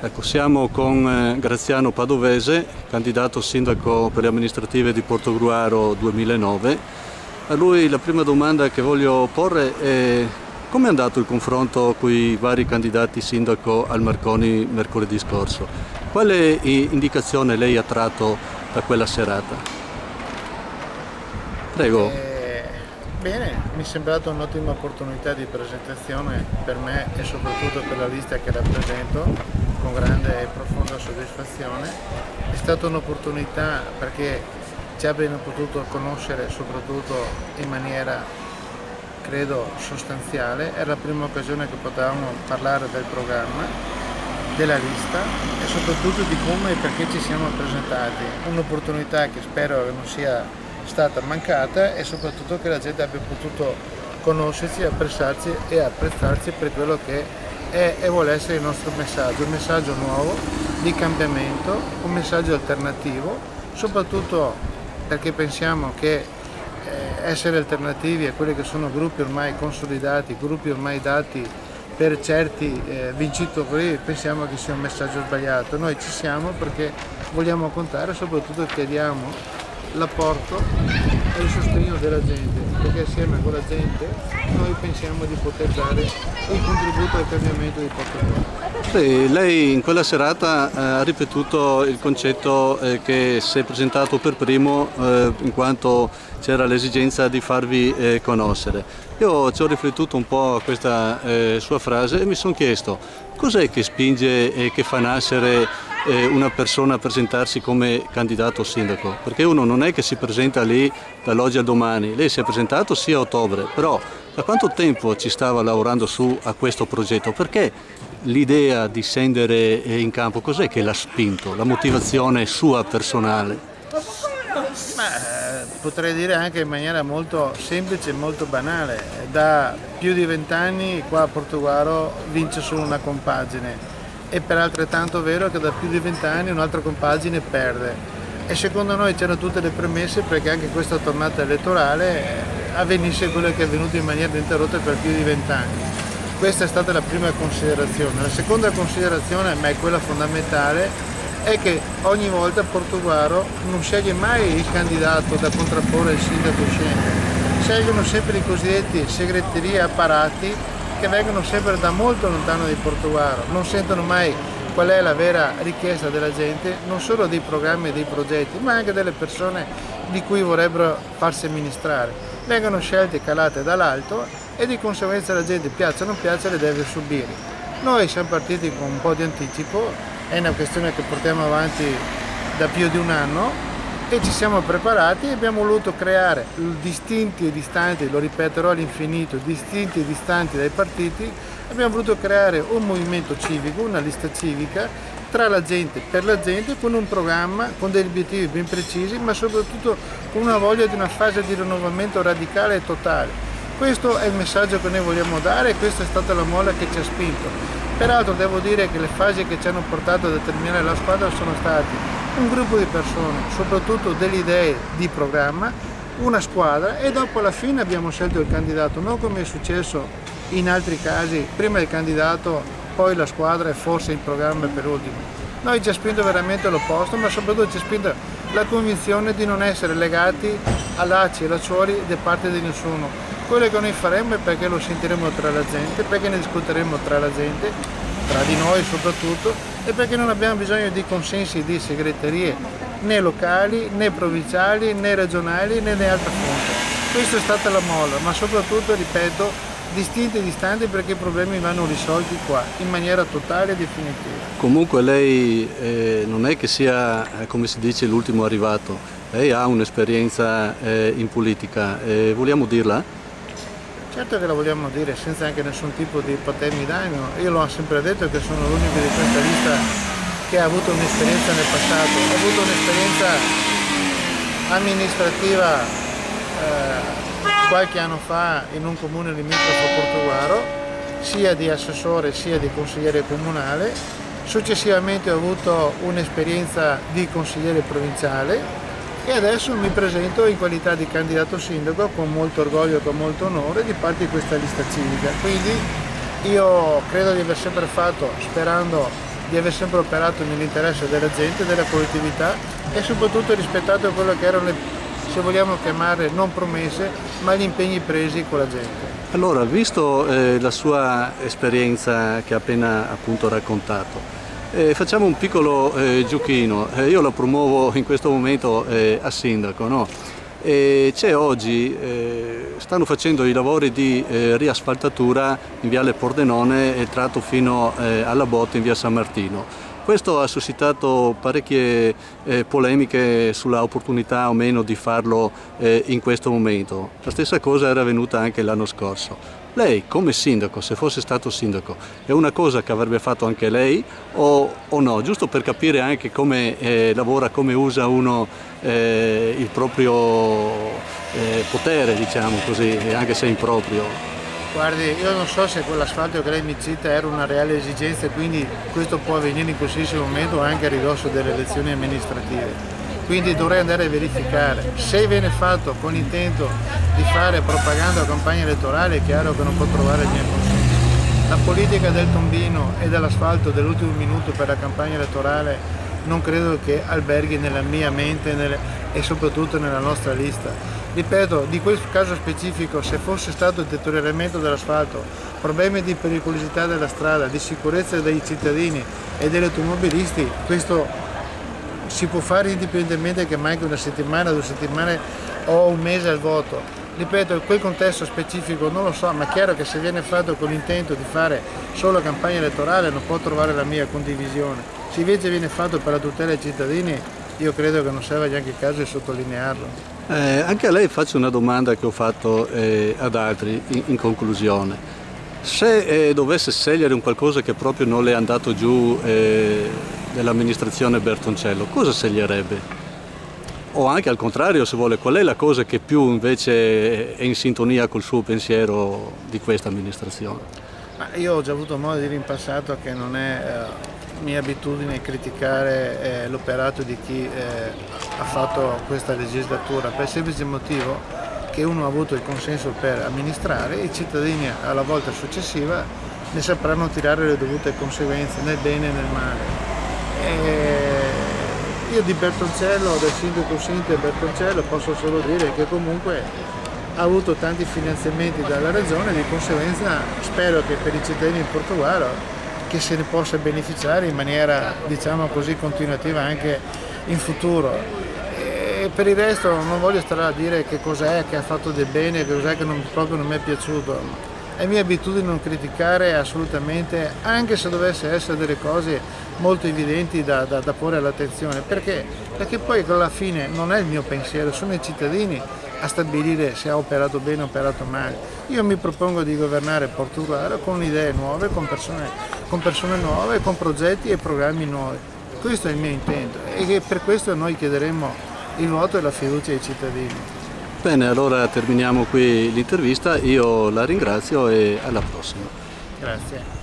Ecco, siamo con Graziano Padovese, candidato sindaco per le amministrative di Portogruaro 2009. A lui la prima domanda che voglio porre è: come è andato il confronto con i vari candidati sindaco al Marconi mercoledì scorso? Quale indicazione lei ha tratto da quella serata? Prego. Bene, mi è sembrata un'ottima opportunità di presentazione per me e soprattutto per la lista che rappresento, con grande e profonda soddisfazione. È stata un'opportunità perché ci abbiamo potuto conoscere soprattutto in maniera, credo, sostanziale. Era la prima occasione che potevamo parlare del programma, della lista e soprattutto di come e perché ci siamo presentati. Un'opportunità che spero che non sia stata mancata e soprattutto che la gente abbia potuto conoscerci, apprezzarci e apprezzarci per quello che è e vuole essere il nostro messaggio, un messaggio nuovo di cambiamento, un messaggio alternativo, soprattutto perché pensiamo che essere alternativi a quelli che sono gruppi ormai consolidati, gruppi ormai dati per certi vincitori, pensiamo che sia un messaggio sbagliato. Noi ci siamo perché vogliamo contare e soprattutto chiediamo l'apporto e il sostegno della gente, perché assieme con la gente noi pensiamo di poter dare un contributo al cambiamento di Portogruaro. Sì, lei in quella serata ha ripetuto il concetto che si è presentato per primo in quanto c'era l'esigenza di farvi conoscere. Io ci ho riflettuto un po' a questa sua frase e mi sono chiesto: cos'è che spinge e che fa nascere una persona a presentarsi come candidato sindaco? Perché uno non è che si presenta lì dall'oggi al domani. Lei si è presentato sì a ottobre, però da quanto tempo ci stava lavorando su a questo progetto? Perché l'idea di scendere in campo, cos'è che l'ha spinto? La motivazione sua personale? Potrei dire anche in maniera molto semplice e molto banale. Da più di 20 anni qua a Portogruaro vince solo una compagine e per altrettanto vero che da più di 20 anni un'altra compagine perde. E secondo noi c'erano tutte le premesse perché anche questa tornata elettorale avvenisse quello che è avvenuto in maniera ininterrotta per più di 20 anni. Questa è stata la prima considerazione. La seconda considerazione, ma è quella fondamentale, è che ogni volta Portogruaro non sceglie mai il candidato da contrapporre al sindaco uscente, scegliono sempre i cosiddetti segreterie apparati che vengono sempre da molto lontano di Portogruaro, non sentono mai qual è la vera richiesta della gente, non solo dei programmi e dei progetti, ma anche delle persone di cui vorrebbero farsi amministrare. Vengono scelte e calate dall'alto e di conseguenza la gente, piaccia o non piaccia, le deve subire. Noi siamo partiti con un po' di anticipo, è una questione che portiamo avanti da più di un anno e ci siamo preparati e abbiamo voluto creare distinti e distanti, lo ripeterò all'infinito, distinti e distanti dai partiti. Abbiamo voluto creare un movimento civico, una lista civica tra la gente, per la gente, con un programma, con degli obiettivi ben precisi, ma soprattutto con una voglia di una fase di rinnovamento radicale e totale. Questo è il messaggio che noi vogliamo dare e questa è stata la molla che ci ha spinto. Peraltro devo dire che le fasi che ci hanno portato a determinare la squadra sono stati un gruppo di persone, soprattutto delle idee di programma, una squadra e dopo alla fine abbiamo scelto il candidato, non come è successo in altri casi, prima il candidato, poi la squadra e forse il programma per ultimo. Noi ci ha spinto veramente l'opposto, ma soprattutto ci ha spinto la convinzione di non essere legati a lacci e lacciuoli da parte di nessuno. Quello che noi faremo è perché lo sentiremo tra la gente, perché ne discuteremo tra la gente, tra di noi soprattutto, e perché non abbiamo bisogno di consensi di segreterie né locali, né provinciali, né regionali, né altre fonti. Questa è stata la molla, ma soprattutto, ripeto, distinti e distanti perché i problemi vanno risolti qua, in maniera totale e definitiva. Comunque lei non è che sia, come si dice, l'ultimo arrivato, lei ha un'esperienza in politica, vogliamo dirla? Certo che la vogliamo dire senza anche nessun tipo di patemi d'animo. Io l'ho sempre detto che sono l'unico di questa lista che ha avuto un'esperienza nel passato, ho avuto un'esperienza amministrativa qualche anno fa in un comune limitrofo a Portogruaro, sia di assessore sia di consigliere comunale. Successivamente ho avuto un'esperienza di consigliere provinciale e adesso mi presento in qualità di candidato sindaco con molto orgoglio e con molto onore di parte di questa lista civica. Quindi io credo di aver sempre fatto, sperando di aver sempre operato nell'interesse della gente, della collettività e soprattutto rispettato quello che erano le, se vogliamo chiamare, non promesse, ma gli impegni presi con la gente. Allora, visto la sua esperienza che ha appena appunto raccontato, facciamo un piccolo giochino. Io la promuovo in questo momento a sindaco, no? C'è oggi, stanno facendo i lavori di riasfaltatura in viale Pordenone e tratto fino alla botte in via San Martino. Questo ha suscitato parecchie polemiche sulla opportunità o meno di farlo in questo momento. La stessa cosa era avvenuta anche l'anno scorso. Lei, come sindaco, se fosse stato sindaco, è una cosa che avrebbe fatto anche lei o no? Giusto per capire anche come lavora, come usa uno il proprio potere, diciamo così, anche se improprio. Guardi, io non so se quell'asfalto che lei mi cita era una reale esigenza, quindi questo può avvenire in qualsiasi momento anche a ridosso delle elezioni amministrative. Quindi dovrei andare a verificare. Se viene fatto con l'intento di fare propaganda o campagna elettorale, è chiaro che non può trovare il mio consenso. La politica del tombino e dell'asfalto dell'ultimo minuto per la campagna elettorale non credo che alberghi nella mia mente e soprattutto nella nostra lista. Ripeto, di questo caso specifico, se fosse stato il deterioramento dell'asfalto, problemi di pericolosità della strada, di sicurezza dei cittadini e degli automobilisti, questo si può fare indipendentemente che manchi una settimana, 2 settimane o un mese al voto. Ripeto, quel contesto specifico non lo so, ma è chiaro che se viene fatto con l'intento di fare solo campagna elettorale non può trovare la mia condivisione. Se invece viene fatto per la tutela dei cittadini, io credo che non serva neanche il caso di sottolinearlo. Anche a lei faccio una domanda che ho fatto ad altri in conclusione. Se dovesse scegliere un qualcosa che proprio non le è andato giù dell'amministrazione Bertoncello, cosa sceglierebbe? O anche al contrario, se vuole, qual è la cosa che più invece è in sintonia col suo pensiero di questa amministrazione? Io ho già avuto modo di dire in passato che non è mia abitudine criticare l'operato di chi ha fatto questa legislatura, per il semplice motivo che uno ha avuto il consenso per amministrare e i cittadini alla volta successiva ne sapranno tirare le dovute conseguenze nel bene e nel male. Io di Bertoncello, del sindaco Sinter Bertoncello, posso solo dire che comunque ha avuto tanti finanziamenti dalla regione e di conseguenza spero che per i cittadini di Portogruaro che se ne possa beneficiare in maniera, diciamo così, continuativa anche in futuro. E per il resto non voglio stare a dire che cos'è che ha fatto del bene e che cos'è che proprio non mi è piaciuto. È mia abitudine non criticare assolutamente, anche se dovesse essere delle cose molto evidenti da porre all'attenzione. Perché? Perché poi alla fine non è il mio pensiero, sono i cittadini a stabilire se ha operato bene o operato male. Io mi propongo di governare Portogruaro con idee nuove, con persone nuove, con progetti e programmi nuovi. Questo è il mio intento e per questo noi chiederemo il voto e la fiducia ai cittadini. Bene, allora terminiamo qui l'intervista, io la ringrazio e alla prossima. Grazie.